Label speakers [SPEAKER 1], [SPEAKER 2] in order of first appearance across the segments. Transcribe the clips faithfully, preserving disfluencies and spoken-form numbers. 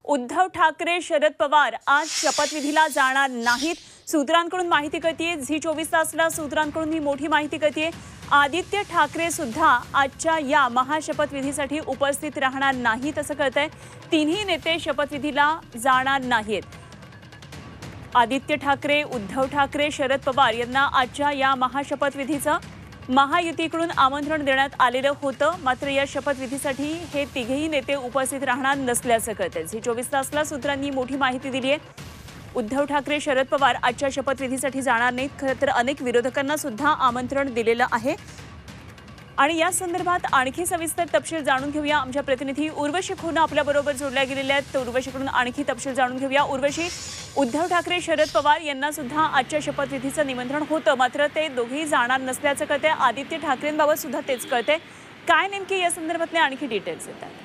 [SPEAKER 1] उद्धव ठाकरे शरद पवार आज शपथविधीला जाणार नाहीत। सूत्रांकडून माहिती कळतेय, झी चोवीस तासला सूत्रांकडून ही मोठी माहिती कळतेय। आदित्य ठाकरे सुद्धा आजच्या या महाशपथविधीसाठी उपस्थित राहणार नाहीत असं कळतंय। तिन्ही नेते शपथविधीला जाणार नाहीत। आदित्य ठाकरे, उद्धव ठाकरे, शरद पवार यांना आजच्या या महाशपथविधीचं महायुतीकडून आमंत्रण देण्यात आलेलं होतं, मात्र या शपथविधीसाठी हे तिघेही नेते उपस्थित राहणार नसल्याचं कळतंय। झी चोवीस तासला सूत्रांनी मोठी माहिती दिली आहे। उद्धव ठाकरे, शरद पवार आजच्या शपथविधीसाठी जाणार नाहीत। खरं तर अनेक विरोधकांना सुद्धा आमंत्रण दिलेलं आहे आणि या संदर्भात आणखी सविस्तर तपशील जाणून घेऊया। आमच्या प्रतिनिधी उर्वशी खोना आपल्याबरोबर जोडल्या गेलेल्या आहेत, तर उर्वशीकडून आणखी तपशील जाणून घेऊया। उर्वशी, उद्धव ठाकरे, शरद पवार यांना सुद्धा आजच्या शपथविधीचं निमंत्रण होतं, मात्र ते दोघेही जाणार नसल्याचं कळतंय। आदित्य ठाकरेंबाबत सुद्धा तेच कळतंय। काय नेमके या संदर्भातले आणखी डिटेल्स येतात?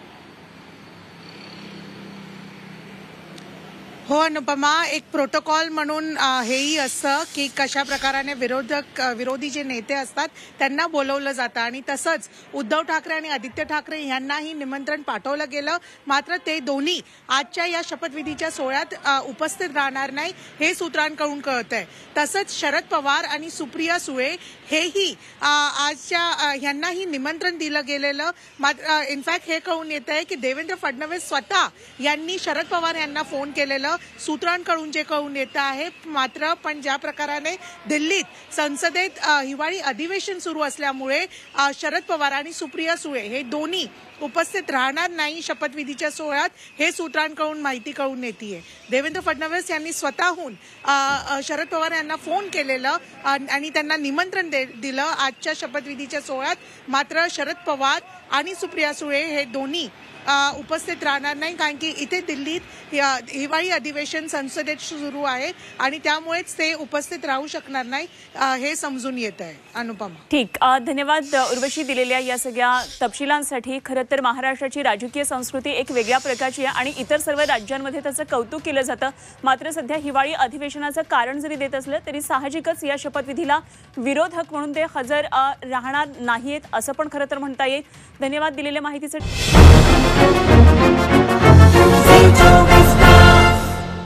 [SPEAKER 2] हो अनुपमा, एक प्रोटोकॉल म्हणून हेही असतं की कशा प्रकाराने विरोधक विरोधी जे नेते असतात त्यांना बोलवलं जातं आणि तसंच उद्धव ठाकरे आणि आदित्य ठाकरे यांनाही निमंत्रण पाठवलं गेलं, मात्र ते दोन्ही आजच्या या शपथविधीच्या सोहळ्यात उपस्थित राहणार नाही हे सूत्रांकडून कळतंय। तसंच शरद पवार आणि सुप्रिया सुळे हेही आजच्या यांनाही निमंत्रण दिलं गेलेलं, मात्र इनफॅक्ट हे कळून येत आहे की देवेंद्र फडणवीस स्वतः यांनी शरद पवार यांना फोन केलेलं सूत्रांकडून जे कळून येत आहे। मात्र पण ज्या प्रकाराने दिल्लीत संसदेत हिवाळी अधिवेशन सुरू असल्यामुळे शरद पवार आणि सुप्रिया सुळे हे दोन्ही उपस्थित राहणार नाही शपथविधीच्या सोहळ्यात, हे सूत्रांकडून माहिती कळून येते। देवेंद्र फडणवीस यांनी स्वतःहून शरद पवार यांना फोन केलेलं आणि त्यांना निमंत्रण दिलं आजच्या शपथविधीच्या सोहळ्यात, मात्र शरद पवार आणि सुप्रिया सुळे हे दोन्ही उपस्थित राहणार नाही, कारण की इथे दिल्लीत हिवाळी अधिवेशन संसदेत सुरू आहे आणि त्यामुळेच ते उपस्थित राहू शकणार नाही हे समजून येत आहे। अनुपमा,
[SPEAKER 1] ठीक, धन्यवाद उर्वशी दिलेल्या या सगळ्या तपशिलांसाठी। खरं तर महाराष्ट्राची राजकीय संस्कृती एक वेगळ्या प्रकारची आहे आणि इतर सर्व राज्यांमध्ये त्याचं कौतुक केलं जातं, मात्र सध्या हिवाळी अधिवेशनाचं कारण जरी देत असलं तरी साहजिकच या शपथविधीला विरोधक म्हणून ते हजर राहणार नाहीत असं पण खरं तर म्हणता येईल। धन्यवाद दिलेल्या माहितीसाठी।